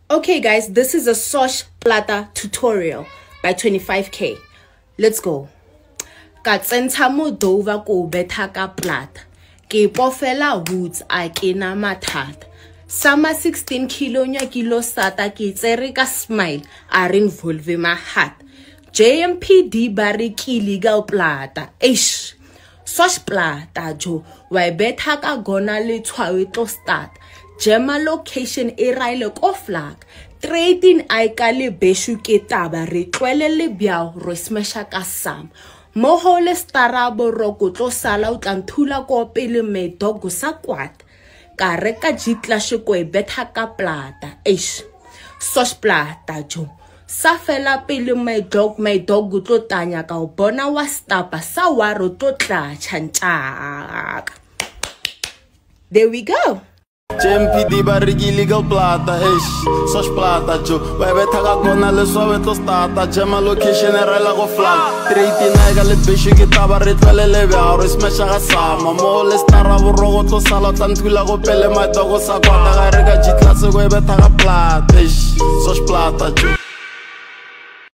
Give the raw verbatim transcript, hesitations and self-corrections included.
Okay guys, this is a Sosh Plata tutorial by twenty-five K. Let's go. Ka tsentsa modova ko betha ka plata. Ke pofela woods a ke na mathata. Sama sixteen kilo nya kilo sata ke tsere ka smile a re involve my heart. J M P D bari ke legal plata. Eish. Sosh Plata jo wa betha ka gona le tshwawe tlo start. Gema location e raile ko flag. Trading ai ka le beshu ke taba re tlwele le biao ro smasha ka sam. Moho le starabo roko tlo sala o tlanthula ko pele me dogo sa kwat. Ka reka jitla sheko e betha ka plata. Eish. Sosh Plata jo. Sa fela pele my dog my dog tlo tanya ka o bona wa stapa sa waro tlo tla chanchaka. There we go. J M P D barigi legal plata, ish, Sosh Plata jo. Vai betha ka gona le suave to starta. Gema location e rela go flag. Treaty nega le beshu ke taba re tlwele le bjao re smasha ga sama. Mo le stara borogo tlo sala tlanthula go pele my dogo sa kwata ga re ka jitla se go e betha ka plata, ish, Sosh Plata jo.